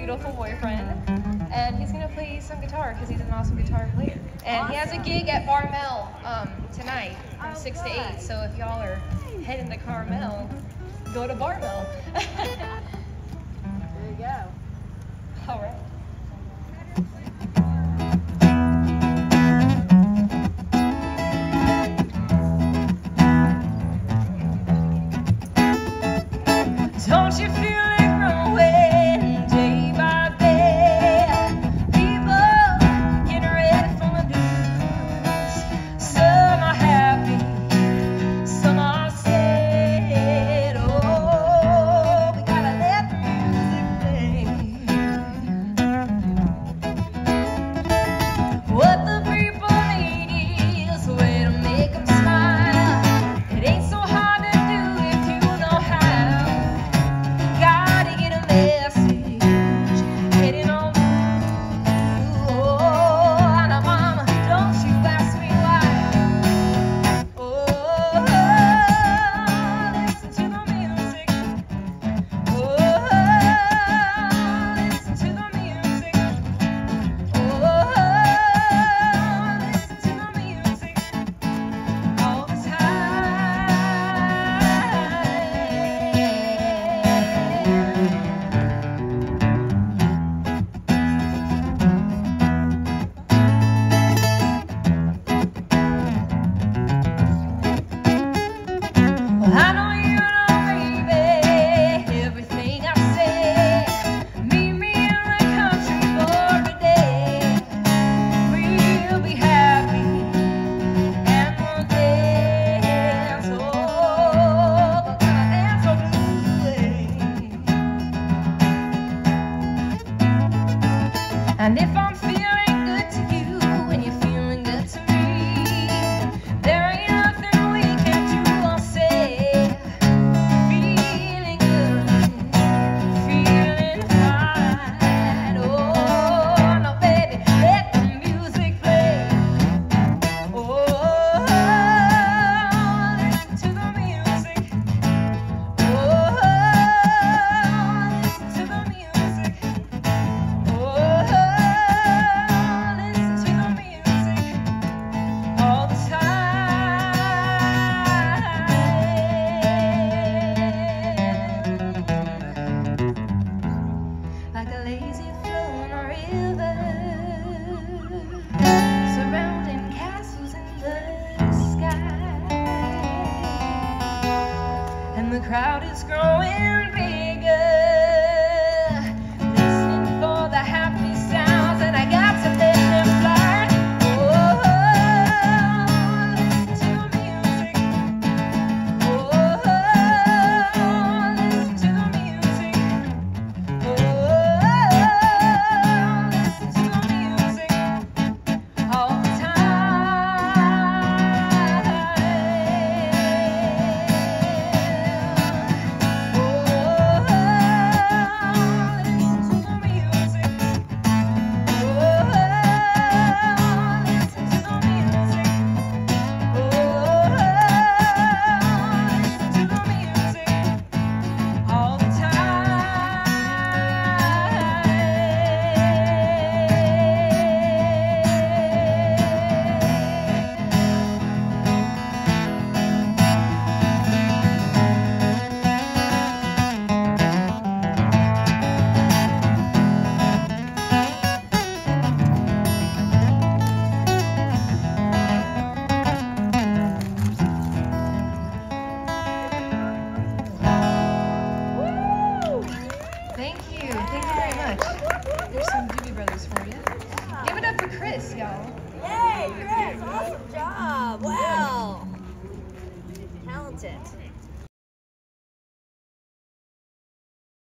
beautiful boyfriend, and he's gonna play some guitar because he's an awesome guitar player. And he has a gig at Carmel tonight from 6 to 8. So if y'all are heading to Carmel, go to Carmel. There you go. All right. Don't you feel it growing day by day? People getting ready for the blues. Some are happy, some are sad. Oh, we gotta let the music play. What the people need is a way to make them smile. It ain't so hard to do if you know how. Gotta get a message, getting on through. Oh, Anna Mama, don't you ask me why. Oh, listen to the music. Oh, listen to the music. Oh, listen to the music all the Well, I know you know, baby, everything I say. Meet me in the country for a day. We'll be happy and we'll dance. Oh, we're gonna dance the blues away. And if I'm feeling good to you and you're feeling good to me, there ain't nothing we can do or say. Feeling good, feeling fine. Oh, no, baby, let the music play. Oh, listen to the music. Oh, listen to the music. Oh, listen to the music all the time. Like a lazy flowing river, surrounding castles in the sky. And the crowd is growing bigger, listening for the happy sounds, and I got to let them fly. Oh, listen to the music. Oh, listen to the music. Oh, listen to the music all the Thank you very much. Here's some Doobie Brothers for you. Give it up for Chris, y'all. Yay, Chris!